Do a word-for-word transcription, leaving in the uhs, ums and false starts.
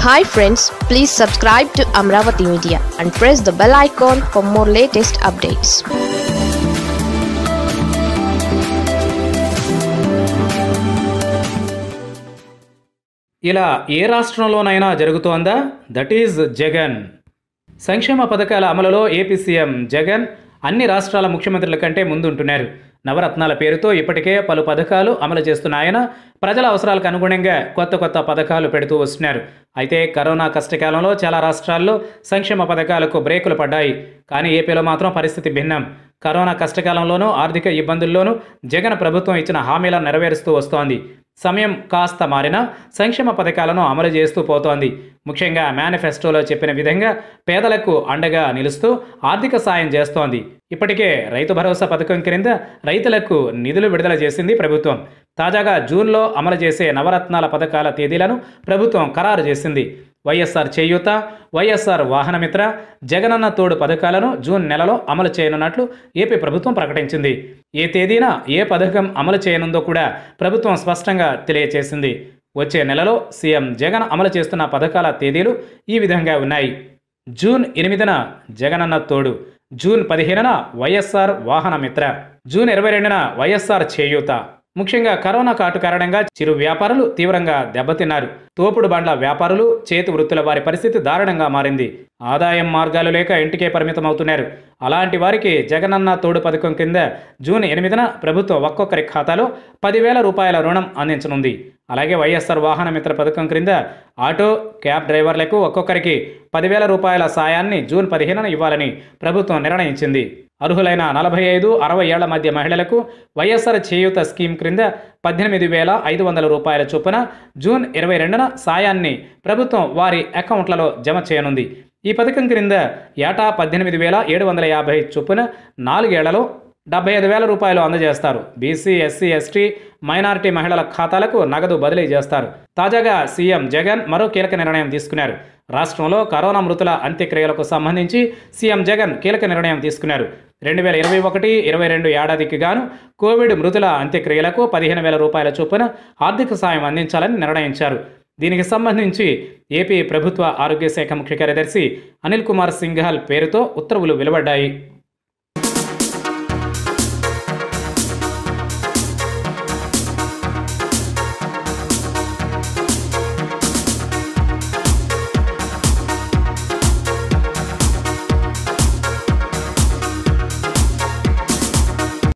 Hi friends, please subscribe to Amaravathi Media and press the bell icon for more latest updates. ఇలా ఏ రాష్ట్రంలోనైనా జరుగుతోందా? That is Jagan. సంక్షేమ పథకాల అమలులో ఏపీ సీఎం జగన్ అన్ని రాష్ట్రాల ముఖ్యమంత్రుల కంటే ముందుంటున్నారు. నవరత్నాల పేరుతో ఇప్పటికే పలు పథకాలు అమలు చేస్తున్న ఆయన ప్రజల అవసరాలకు అనుగుణంగా కొత్త కొత్త పథకాలు పెడుతూ వస్తున్నారు. అయితే కరోనా కష్టకాలంలో చాలా రాష్ట్రాల్లో సంక్షేమ పథకాలకు బ్రేకులు పడ్డాయి. కానీ ఏపీలో మాత్రం పరిస్థితి భిన్నం. కరోనా కష్టకాలంలోనూ ఆర్థిక ఇబ్బందుల్లోనూ జగన్ ప్రభుత్వం ఇచ్చిన హామీలను నెరవేరుస్తూ వస్తోంది. సమయం కాస్త మారినా సంక్షేమ పథకాలను అమలు చేస్తూ పోతోంది. ముఖ్యంగా మేనిఫెస్టోలో చెప్పిన విధంగా పేదలకు అండగా నిలుస్తూ ఆర్థిక సాయం చేస్తోంది. ఇప్పటికే రైతు భరోసా పథకం క్రింద రైతులకు నిధులు విడుదల చేసింది ప్రభుత్వం. తాజాగా జూన్లో అమలు చేసే నవరత్నాల పథకాల తేదీలను ప్రభుత్వం ఖరారు చేసింది. వైఎస్ఆర్ చేయూత, వైఎస్ఆర్ వాహనమిత్ర, జగనన్న తోడు పథకాలను జూన్ నెలలో అమలు చేయనున్నట్లు ఏపీ ప్రభుత్వం ప్రకటించింది. ఏ తేదీన ఏ పథకం అమలు చేయనుందో కూడా ప్రభుత్వం స్పష్టంగా తెలియజేసింది. వచ్చే నెలలో సీఎం జగన్ అమలు చేస్తున్న పథకాల తేదీలు ఈ విధంగా ఉన్నాయి. జూన్ ఎనిమిదిన జగనన్న తోడు, జూన్ పదిహేనున వైఎస్ఆర్ వాహనమిత్ర, జూన్ ఇరవై రెండున వైఎస్ఆర్ చేయూత. ముఖ్యంగా కరోనా కాటు కారణంగా చిరు వ్యాపారులు తీవ్రంగా దెబ్బతిన్నారు. తోపుడు బండ్ల వ్యాపారులు, చేతి వృత్తుల వారి పరిస్థితి దారుణంగా మారింది. ఆదాయం మార్గాలు లేక ఇంటికే పరిమితం అవుతున్నారు. అలాంటి వారికి జగనన్న తోడు పథకం కింద జూన్ ఎనిమిదిన ప్రభుత్వం ఒక్కొక్కరి ఖాతాలో పదివేల రూపాయల రుణం అందించనుంది. అలాగే వైఎస్ఆర్ వాహనమిత్ర పథకం క్రింద ఆటో, క్యాబ్ డ్రైవర్లకు ఒక్కొక్కరికి పదివేల రూపాయల సాయాన్ని జూన్ పదిహేనున ఇవ్వాలని ప్రభుత్వం నిర్ణయించింది. అర్హులైన నలభై ఐదు అరవై ఏళ్ల మధ్య మహిళలకు వైఎస్ఆర్ చేయూత స్కీమ్ క్రింద పద్దెనిమిది వేల ఐదు వందల రూపాయల చొప్పున జూన్ ఇరవై రెండున సాయాన్ని ప్రభుత్వం వారి అకౌంట్లలో జమ చేయనుంది. ఈ పథకం క్రింద ఏటా పద్దెనిమిది వేల ఏడు వందల యాభై చొప్పున నాలుగేళ్లలో డెబ్బై ఐదు వేల రూపాయలు అందజేస్తారు. బీసీ, ఎస్సీ, ఎస్టీ, మైనారిటీ మహిళల ఖాతాలకు నగదు బదిలీ చేస్తారు. తాజాగా సీఎం జగన్ మరో కీలక నిర్ణయం తీసుకున్నారు. రాష్ట్రంలో కరోనా మృతుల అంత్యక్రియలకు సంబంధించి సీఎం జగన్ కీలక నిర్ణయం తీసుకున్నారు. రెండు వేల ఇరవై ఒకటి ఇరవై రెండు ఏడాదికి గాను కోవిడ్ మృతుల అంత్యక్రియలకు పదిహేను వేల రూపాయల చొప్పున ఆర్థిక సాయం అందించాలని నిర్ణయించారు. దీనికి సంబంధించి ఏపీ ప్రభుత్వ ఆరోగ్య శాఖ ముఖ్య కార్యదర్శి అనిల్ కుమార్ సింఘాల్ పేరుతో ఉత్తర్వులు వెలువడ్డాయి.